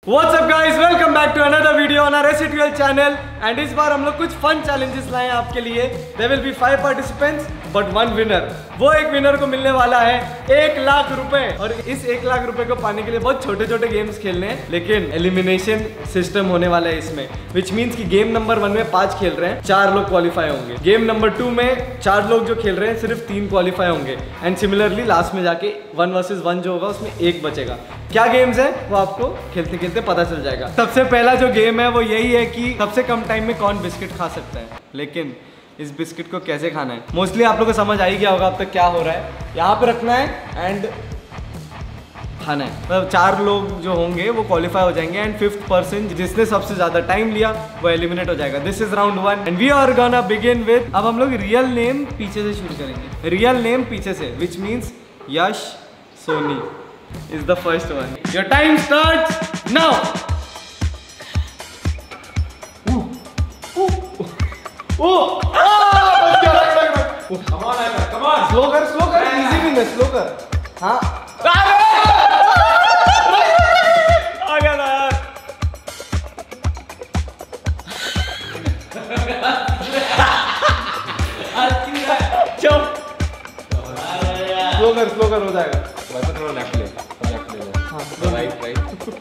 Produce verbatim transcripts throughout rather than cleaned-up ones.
What's up guys, welcome back to another video on our Residwell channel and इस बार हम लोग कुछ fun challenges लाए हैं आपके लिए। There will be five participants but one winner। वो एक विनर को मिलने वाला है एक लाख रुपए और इस एक लाख रुपए को पाने के लिए बहुत छोटे छोटे गेम्स खेलने हैं, लेकिन एलिमिनेशन सिस्टम होने वाला है इसमें, विच मीन्स कि गेम नंबर वन में पांच खेल रहे हैं, चार लोग क्वालिफाई होंगे। गेम नंबर टू में चार लोग जो खेल रहे हैं सिर्फ तीन क्वालिफाई होंगे एंड सिमिलरली लास्ट में जाके वन वर्सेज वन जो होगा उसमें एक बचेगा। क्या गेम्स है वो आपको खेलते खेलते पता चल जाएगा। सबसे पहला जो गेम है वो यही है कि सबसे कम टाइम में कौन बिस्किट खा सकता है, लेकिन इस बिस्किट को कैसे खाना है मोस्टली आप लोगों को समझ आ ही गया होगा अब तक क्या हो रहा है। यहाँ पे रखना है एंड खाना है। मतलब चार लोग जो होंगे वो क्वालिफाई हो जाएंगे एंड फिफ्थ पर्सन जिसने सबसे ज्यादा टाइम लिया वो एलिमिनेट हो जाएगा। This is round one and we are gonna begin with, अब हम लोग रियल नेम पीछे से शुरू करेंगे। रियल नेम पीछे से which means Yash Soni is the first one. Your time starts now. Ooh. Ooh. Ooh. Ah! Come on, come on. Slow कर, slow कर. Easy भी नहीं, slow कर. हाँ. आ गया ना यार. चुप. Slow कर, slow कर हो जाएगा. लेफ्ट ले, लेफ्ट ले, हाँ, राइट राइट,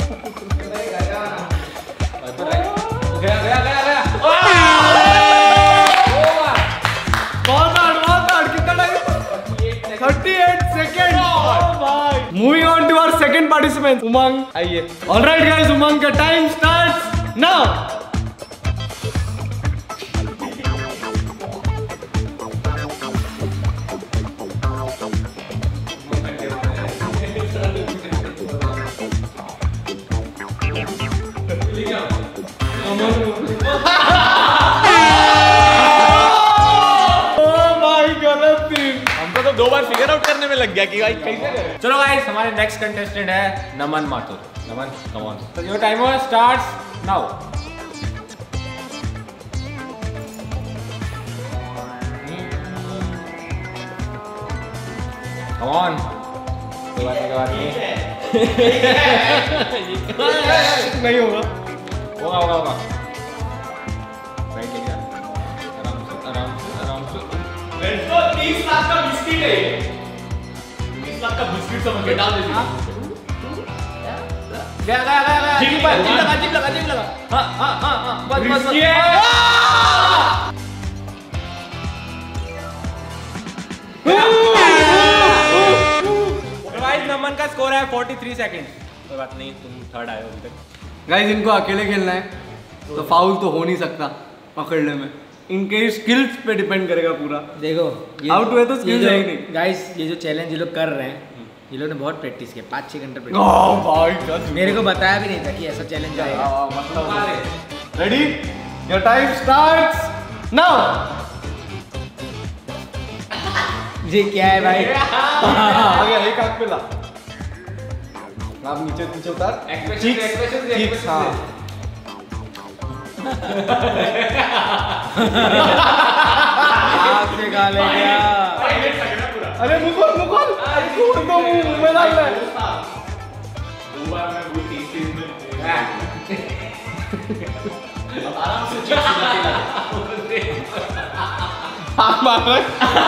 गया गया गया गया, बहुत हार्ड बहुत हार्ड, कितना time? thirty-eight second. Moving on to our second participant Umang, आइए। ऑलराइट गाइस, उमंग का टाइम स्टार्ट्स नाउ। दो बार फिगर आउट करने में लग गया कि भाई कैसे करें। चलो गाइस, हमारे नेक्स्ट कंटेस्टेंट है नमन माथुर। Naman, come on. तो your timer starts now. Come on. दो बार के बाद नहीं होगा, होगा होगा होगा। राइट लेके आराम से आराम से आराम से। तीस लाख का बिस्किट है, तीस लाख का बिस्किट समझ के डाल दीजिए। गया गया गया गया, जिम पर जिम लगा जिम लगा जिम लगा। हाँ हाँ हाँ हाँ, बस बस बस। गाइस, नमन का स्कोर है तैंतालीस सेकंड। कोई बात नहीं, तुम थर्ड आए हो अभी तक। गाइस, इनको अकेले खेलना है तो फाउल तो हो नहीं सकता पकड़ने में, इनके स्किल्स पे डिपेंड करेगा पूरा। देखो आउट हुए तो स्किल्स है ही नहीं। गाइस, ये जो चैलेंज ये लोग कर रहे हैं, ये लोग ने बहुत प्रैक्टिस किया, पाँच छह घंटे प्रैक्टिस। मेरे को बताया भी नहीं था कि ऐसा चैलेंज आएगा। Ready, your time starts now. जी क्या है भाई? आ गया, एक आंख पे ला, आप नीचे नीचे उतार, चीक्स चीक्स, हाँ। आप से गाले क्या? अरे मुकुल मुकुल, छोड़ दो, मुंह में डाल रहा है। आराम से चीक्स हाँ मार रहे।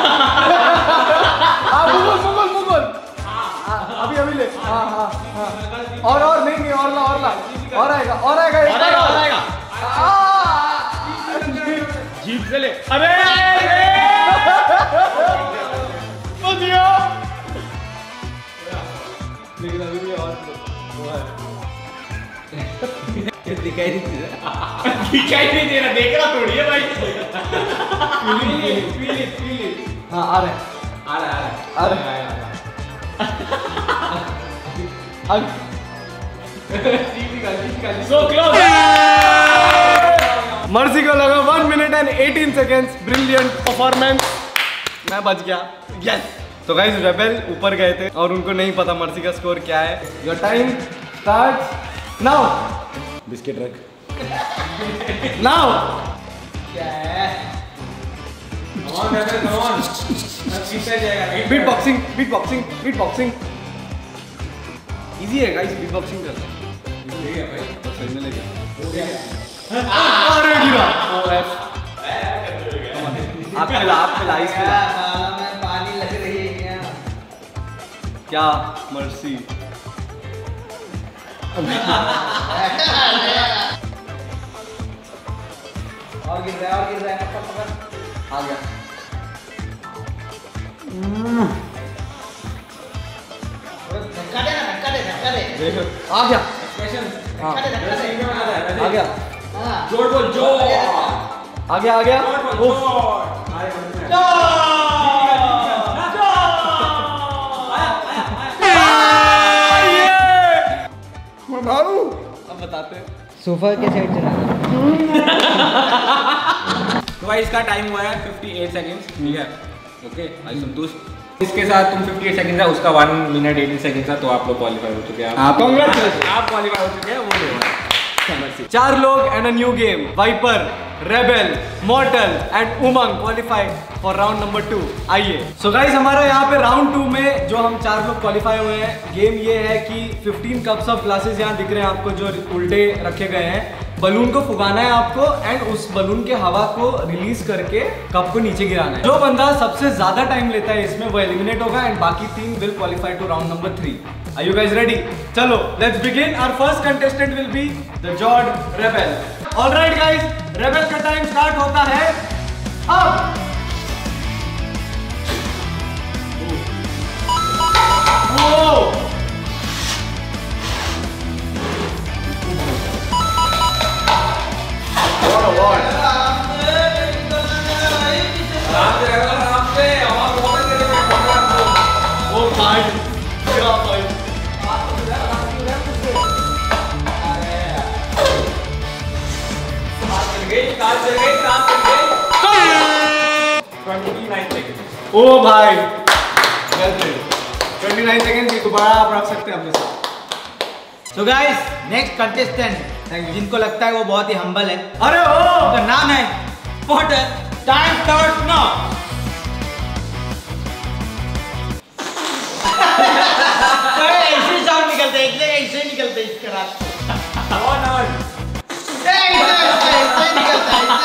हाँ मुकुल मुकुल मुकुल, अभी अभी ले, हाँ हाँ हाँ, और और नहीं नहीं, और ला और ला, और आएगा और आएगा, एक बार और आएगा। जीप से ले। अरे लेकिन अभी भी और दिखाई नहीं दे रहा, दिखाई नहीं दे रहा, देख रहा थोड़ी है भाई। फील इट फील इट, हाँ आ रहा है आ रहा है आ रहा है आ रहा है। So close. मर्सी को लगा one minute and eighteen seconds. Brilliant performance, मैं बच गया। यस। तो गाइस, रेबेल ऊपर गए थे और उनको नहीं पता मर्सी का स्कोर क्या है। Your time starts now. Biscuit रख नाउ। क्या है? On rebel, on. पीछे जाएगा। Beatboxing beatboxing beatboxing easy है गाइस, बीट बॉक्सिंग करना। ठीक है भाई। सही में ले गया। अरे गिरा। ओएफ। आप पिला, आप पिला, इस पिला। में पानी लग रही है क्या मर्सी। और गिर रहा है और गिर रहा है पकड़ पकड़ आ गया। धक्का दे ना धक्का दे धक्का दे देखो आ गया। धक्का दे धक्का दे आ गया। हाँ जोर बोल जोर। आ गया आ गया। अब बताते हैं सोफा के साइड चला तो भाई इसका टाइम हुआ है अट्ठावन सेकंड्स, ठीक है। ओके भाई संतुष्ट। इसके साथ तुम अट्ठावन सेकंड था, उसका वन मिनट अठारह सेकंड था, तो आप लोग क्वालीफाई हो चुके हैं। आप congratulations। आप क्वालीफाई हो चुके हैं, वो देखो। चार लोग and a new game. Viper, Rebel, Mortal and Umang qualify for round number two. आइए सो गाइस, हमारा यहाँ पे राउंड टू में जो हम चार लोग क्वालिफाई हुए हैं, गेम ये है कि पंद्रह कप्स ऑफ ग्लासेस यहाँ दिख रहे हैं आपको जो उल्टे रखे गए हैं। बलून को फुगाना है आपको एंड उस बलून के हवा को रिलीज करके कप को नीचे गिराना है। जो बंदा सबसे ज्यादा टाइम लेता है इसमें वो एलिमिनेट होगा एंड बाकी तीन will qualify to round number three. Are you guys ready? चलो let's begin. Our first contestant will be the Jord Rebel. All right guys, Rebel का टाइम स्टार्ट होता है अब। Oh! What a word! आराम से रहो, आराम से। आवाज बहुत तेज है। Oh my! क्या भाई? ओ भाई उनतीस सेकंड की दोबारा आप रख सकते हैं अपने साथ। सो गाइस नेक्स्ट कंटेस्टेंट जिनको लगता है वो बहुत ही हम्बल है, अरे ओ उनका नाम है पॉटर। Time start now. ऐसे साउंड निकलते हैं, एक जगह ऐसे निकलते हैं इसका रात। On on. ऐसे ऐसे निकलता है,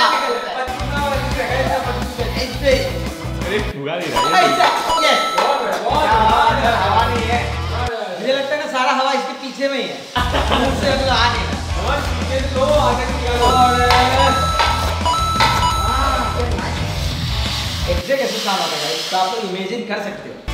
ऐसे ऐसे अरे फुगा नहीं रहा है। ऐसे यस। हवा नहीं है, मुझे लगता है ना सारा हवा इसके पीछे में ही है, मुंह से अभी आ नहीं रहा। और पीछे से लो, आगे से निकालो। एग्जैक्ट ऐसे साउंड आता है, तो आप लोग इमेजिन कर सकते हो।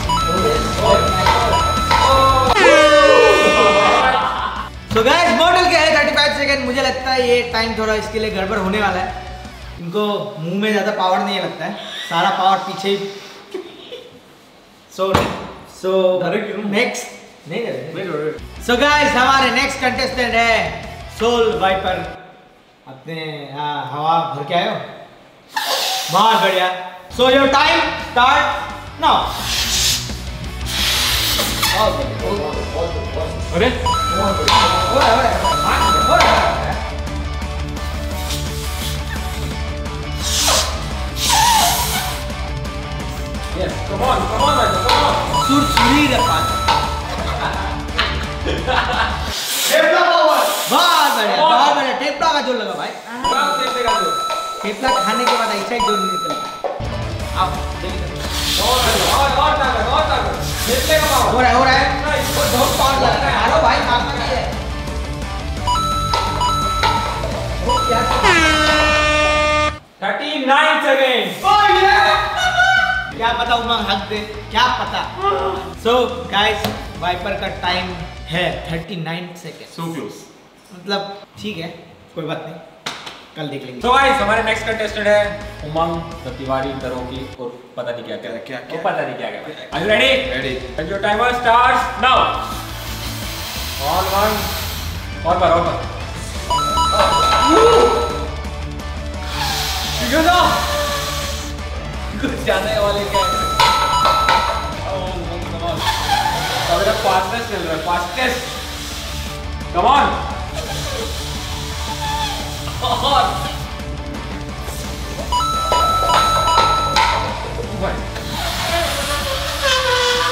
तो गाइस मॉडल क्या है पैंतीस सेकंड। मुझे लगता है ये टाइम थोड़ा इसके लिए गड़बड़ होने वाला है। इनको मुंह में ज्यादा पावर नहीं लगता है, सारा पावर पीछे ही। सो सो नेक्स्ट नहीं। सो गाइस हमारे नेक्स्ट कंटेस्टेंट है सोल वाइपर। अपने हाँ, हवा भर के आए हो, बहुत बढ़िया। So your time start now. अरे yes come on come on come on सुरसुरी रखा टेपला पावर। बहुत बढ़िया बहुत बढ़िया। टेपला का जोर लगा भाई। काम से लगा दो। टेपला खाने के बाद ऐसा ही जोर निकलता। अब और और और ताकत और ताकत निकले का पावर हो रहा है हो रहा है। बहुत पावर लग रहा है। हेलो भाई मारना नहीं है। वो क्या उनतालीस सेकंड। क्या पता उमंग हक दे, क्या पता। सो गाइस वाइपर का टाइम है उनतालीस सेकंड। So close. मतलब ठीक है, कोई बात नहीं, कल देख लेंगे। तो गाइस हमारे नेक्स्ट कंटेस्टेंट है उमंग तिवारी तरोगी और पता नहीं क्या क्या क्या क्या पता नहीं क्या क्या। Are you ready? Ready. And your timer starts now. On one और पर और पर कुछ जाने वाले क्या है? अब मेरा फास्टेस्ट चल रहा है, फास्टेस्ट। Come on. और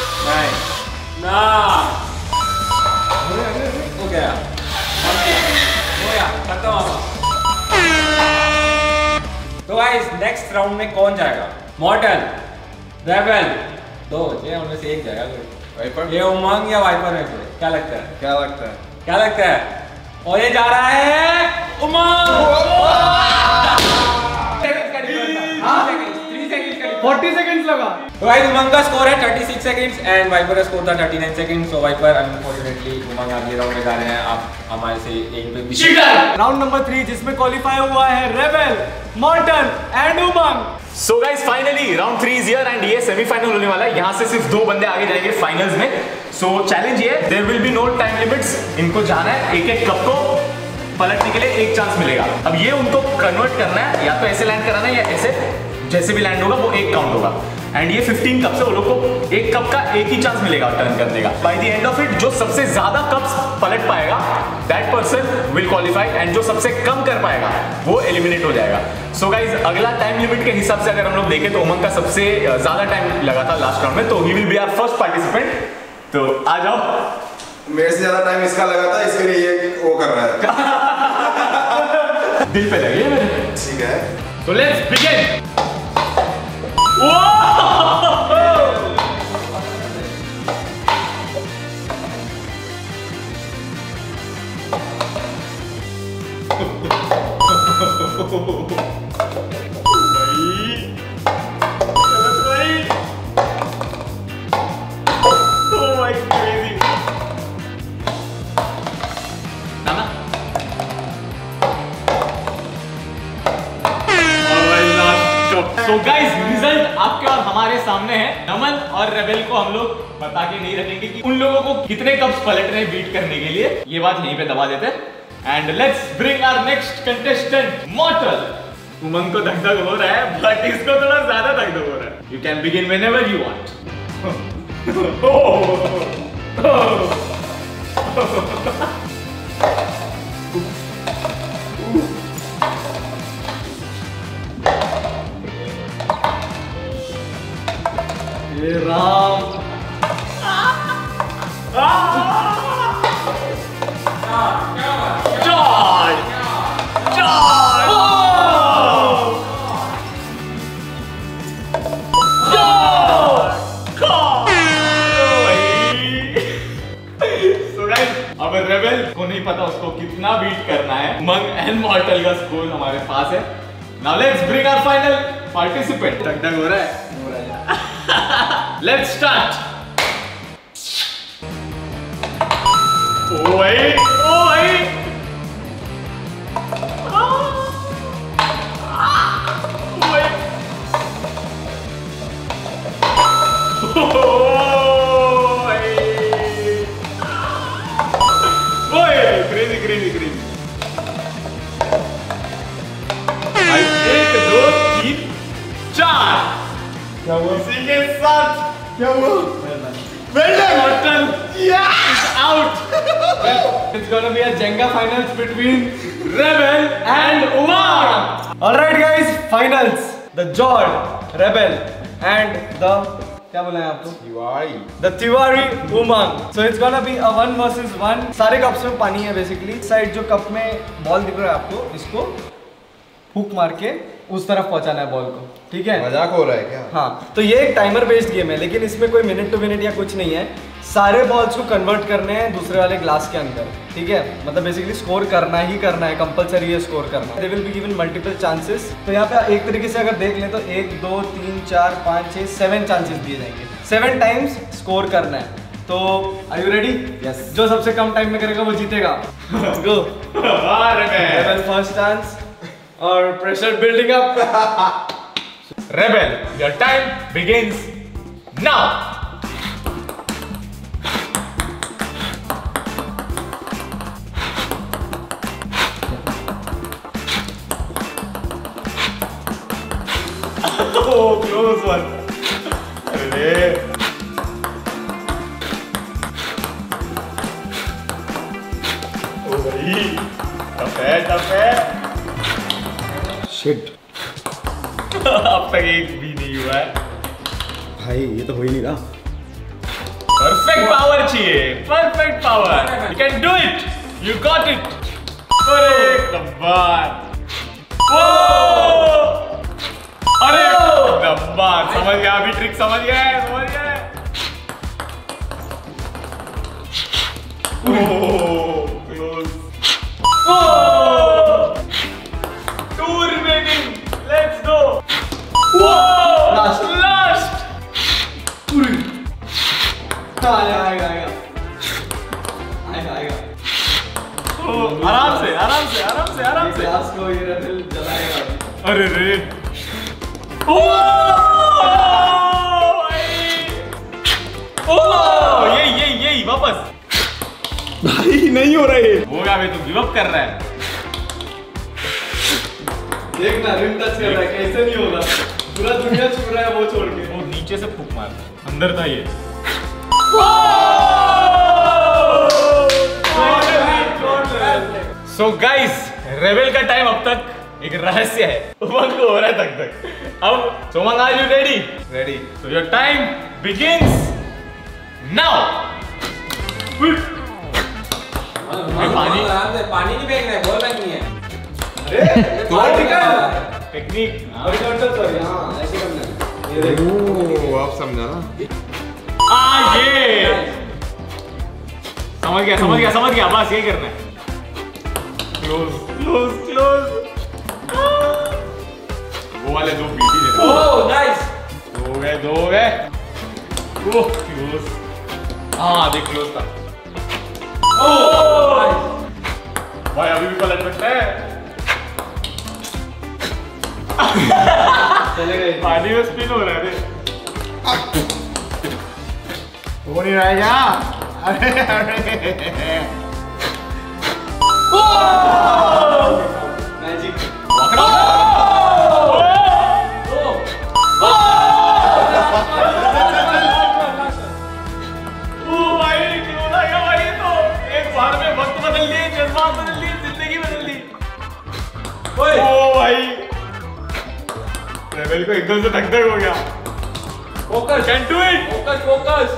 नहीं ना हो गया। तो गाइस नेक्स्ट राउंड में कौन जाएगा? मॉर्टल, रेबेल, दो बचे उनमें से एक जाएगा। वाइपर, ये उमंग या वाइपर में से क्या लगता है? क्या लगता है? क्या लगता है? और ये जा रहा है उमंग। चालीस सेकंड्स लगा। तो गाइस उमंग का स्कोर है छत्तीस सेकंड्स एंड वाइपर का स्कोर था उनतालीस seconds. So Viper unfortunately Umang आगे राउंड में जा रहे हैं। आप हमारे से एक पे पीछे। राउंड नंबर थ्री जिसमें क्वालिफाई हुआ है Rebel, Mortal and Umang. So guys finally round three is here and ये सेमीफाइनल होने वाला है। यहाँ से सिर्फ दो बंदे आगे जाएंगे फाइनल्स में। सो चैलेंज ये है, there will be no time limits. इनको जाना है, एक एक कप को पलटने के लिए एक चांस मिलेगा। अब ये उनको कन्वर्ट करना है, या तो ऐसे लैंड कराना है या ऐसे, जैसे भी लैंड होगा वो एक काउंट होगा। एंड ये पंद्रह कप से वो लोग को एक कप का एक ही चांस मिलेगा टर्न करने का। By the end of it जो सबसे ज्यादा कप्स पलट पाएगा that person will qualify and जो सबसे कम कर पाएगा वो एलिमिनेट हो जाएगा। सो गाइज अगला टाइम लिमिट के हिसाब से अगर हम लोग देखें तो उमंग का सबसे ज्यादा टाइम लगा था लास्ट राउंड में, तो he will be our first participant. तो आ जाओ। मेरे से ज्यादा टाइम इसका लगा था, इसके लिए ये वो कर रहा है। दिल पे लगे मेरे। ठीक है, तो let's begin. So guys, result आपके और हमारे सामने है। नमन और रेबेल को हम लोग बता के नहीं रखेंगे कि उन लोगों को कितने कप्स पलट रहे हैं बीट करने के लिए, ये बात यहीं पे दबा देते हैं। And let's bring our next contestant Mortal. Umang को धक धक हो रहा है बट इसको थोड़ा ज्यादा धक धक हो रहा है। You can begin whenever you want. ये राम। जॉय जॉय अब रेबेल को नहीं पता उसको कितना बीट करना है। उमंग एंड मॉर्टल का स्कोर हमारे पास है। Now let's bring our final participant. धक धक हो रहा है। Let's start. Oh wait, oh wait. Oh wait. Oh wait. Oh yeah, crazy, crazy, crazy. एक दो तीन चार। क्या हुआ? इसी के साथ क्या हुआ? Well done, Mottal. Yeah, it's out. It's gonna be a Jenga finals between Rebel and Umang. All right, guys, finals. The Jord, Rebel, and the क्या बोला है आपको? Tiwari. The Tiwari Umang. So it's gonna be a one versus one. सारे कप्स में पानी है basically. Side जो कप में बॉल दिख रहा है आपको, इसको हुक मार के उस तरफ पहुंचाना है बॉल को, ठीक है? मजाक हो रहा है क्या? हाँ, तो ये एक टाइमर बेस्ड गेम है, लेकिन इसमें कोई मिनट टू मिनट या कुछ नहीं है। सारे बॉल्स को कन्वर्ट करने हैं दूसरे वाले ग्लास के अंदर, ठीक है? मतलब बेसिकली स्कोर करना ही करना है, कंपलसरी है स्कोर करना। They will be given multiple chances. तो यहाँ पे एक तरीके से अगर देख लें तो एक दो तीन चार पाँच छः सेवन चांसेस दिए जाएंगे। सेवन टाइम्स स्कोर करना है। तो आर यू रेडी? यस। जो सबसे कम टाइम में करेगा वो जीतेगा। गो। रेबेल फर्स्ट चांस और pressure building up. Rebel, your time begins now. Oh, close one. अरे ओ भाई, टफ है, टफ है। शिट। अब तक एक भी नहीं हुआ है। भाई ये तो हो ही नहीं रहा। परफेक्ट पावर चाहिए, perfect power. You can do it, you got it. Correct. Gabbar. अरे गब्बर, समझ गया अभी ट्रिक, समझ गया समझ गया। Two remaining, let's go. Last last. आएगा आएगा आएगा आएगा आएगा। आराम से आराम से आराम से आराम से। लास्ट को ये रेबेल जलाएगा। अरे रे, ओ ओ ये ये ये वापस। भाई नहीं हो रहा है। होगा भाई, तू गिव अप कर रहा है। देखना रिम टच कर रहा है, कैसे नहीं होगा। पूरा दुनिया छू रहा है वो छोड़ के। वो नीचे से फूक मार, अंदर था ये। सो गाइस, रेबेल का टाइम अब तक एक रहस्य है। उमंग को हो रहा है तक तक। अब सोमंग, are you ready? Ready. So your time begins now. पानी पानी नहीं फेंकना है, बॉल फेंकनी है। टेक्निक। सॉरी, हाँ ऐसे करना है। ये देखो, ओ, आप समझा ना। आ ये समझ गया समझ गया समझ गया, बस यही करना है। Close close close. वो वाले दो बीटी दे। Oh nice. दो गए दो गए। Oh close. हाँ देख क्लोज था। ओह भाई अभी भी पलट सकता है। चले गए। पानी में स्पिन हो रहा है रे। हो नहीं रहा है क्या? अरे अरे मैजिक। ओ भाई क्लोज आ गया भाई। तो एक बार में वक्त बदल लिए, जज्बात बदल लिए, जिंदगी बदल ली। ओ भाई रेबेल को एकदम से धक धक हो गया। Focus, can do it. Focus, focus.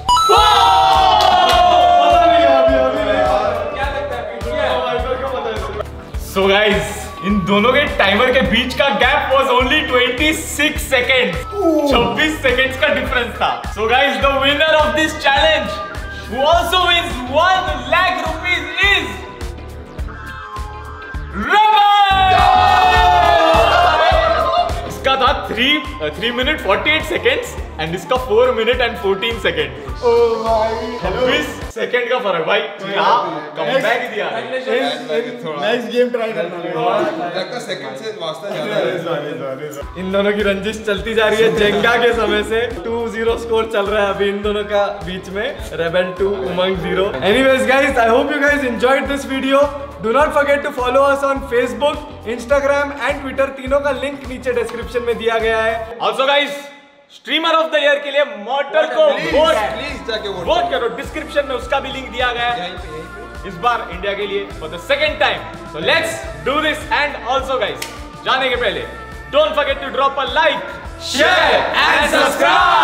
पता नहीं अभी अभी क्या लगता है पीछे है? सो गाइस, इन दोनों के टाइमर के बीच का गैप वाज ओनली छब्बीस सेकंड्स। छब्बीस सेकंड्स का डिफरेंस था। So guys, the winner of this challenge who also wins one lakh rupees is Raman। इसका था three three minute forty eight seconds and इसका four minute and fourteen second. छब्बीस second का फर्क भाई। क्या कमबैक दिया। नेक्स्ट गेम ट्राई करना लगता सेकंड से वास्ता ज्यादा है। इन दोनों की रंजिश चलती जा रही है जेंगा के समय से। टू जीरो स्कोर चल रहा है अभी इन दोनों का बीच में। Rebel two, Umang zero. Anyways guys, I hope you guys enjoyed this video. Do not forget to follow us on Facebook, Instagram and Twitter. तीनों का लिंक नीचे डिस्क्रिप्शन में दिया गया है। Also guys, streamer of the year के लिए Mortal को वोट प्लीज जाके वोट वोट करो। डिस्क्रिप्शन में उसका भी लिंक दिया गया है इस बार इंडिया के लिए for the second time. So let's do this. And also guys, जाने के पहले don't forget to drop a like, share and subscribe.